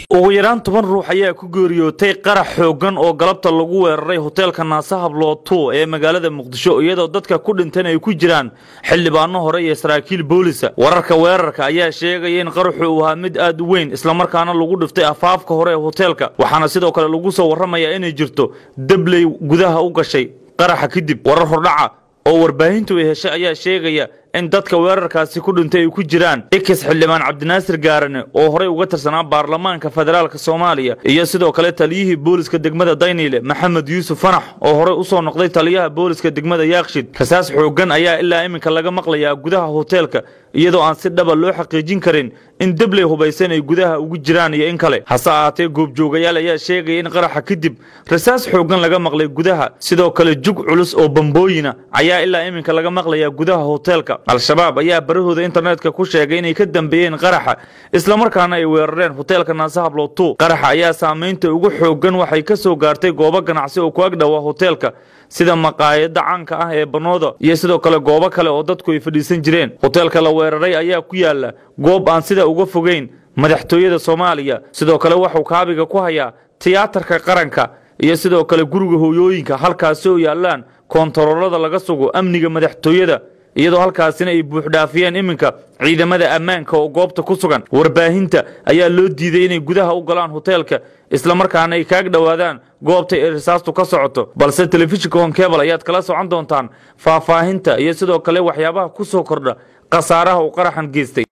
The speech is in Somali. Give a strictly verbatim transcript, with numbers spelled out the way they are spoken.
ugu yaraan toban ruux ayaa ku geeriyootay qarax xoogan oo galabta lagu weeraray hoteelka Naasa Hablooto ee magaalada Muqdisho iyadoo dadka ku dhinteen ay ku jiraan xildhibaano hore iyo saraakiil booliska. Wararka weerarka ayaa sheegay in qaraxu uu ahaa mid aad u weyn isla markaana lagu dhiftay afaafka hore ee hoteelka, waxaana sidoo kale lagu soo waramayaa inay jirto dabley gudaha u gashay qaraxa kadib. Warar hordhaca oo warbaahintu ay heshay ayaa sheegaya in dadka weerarkaasi ku dhintay ay ku jiraan X xildhibaan Cabdinaasir Gaarane oo hore uga tirsanaa baarlamaanka federaalka Soomaaliya iyo sidoo kale taliyihii booliska degmada Daynile Maxamed Yuusuf Fanax oo hore u soo noqday taliyaha booliska degmada Yaaqshid. Rasaas xoogan ayaa ilaa iminka laga maqlayaa gudaha hoteelka iyadoo aan si dhab ah loo xaqiijin karin in dabley hubaysan ay gudaha ugu jiraan iyo in kale. Hase ahaatee goobjoogayaal ayaa sheegay in qaraxa kadib rasaas xoogan laga maqlay gudaha, sidoo kale jug culus oo bambooyina ayaa ilaa iminka laga maqlayaa gudaha hoteelka. Al-Shabaab ayaa barahooda internetka ku sheegay inay ka dambeeyeen qaraxa isla markaana ay weerareen hoteelka Naasa Hablooto. Qaraxa ayaa saameynta ugu xoogan waxay ka soo gaartay goobo ganacsi oo ku ag dhow hoteelka sida maqaayada caanka ah ee Banooda iyo sidoo kale goobo kale oo dadku ay fadhiisan jireen. Hoteelka la weeraray ayaa ku yaala goob aan sida uga fogeyn madaxtooyada Soomaaliya, sidoo kale waxa uu kaabiga ku hayaa tiyaatarka qaranka iyo sidoo kale guriga hooyooyinka halkaas oo yaalaan koontaroolada laga sugo amniga madaxtooyada iyadoo halkaasina ay buux dhaafiyeen iminka ciidamada ammaanka oo goobta ku sugan. Warbaahinta ayaa loo diiday inay gudaha u galaan hoteelka isla markaana ay kaag dhawaadaan goobta ay risaastu ka socoto, balse telefishinka Home Cable ayaad kala socon doontaan faahfaahinta iyo sidoo kale waxyaabaha ku soo kordha khasaaraha uu qaraxan geystay.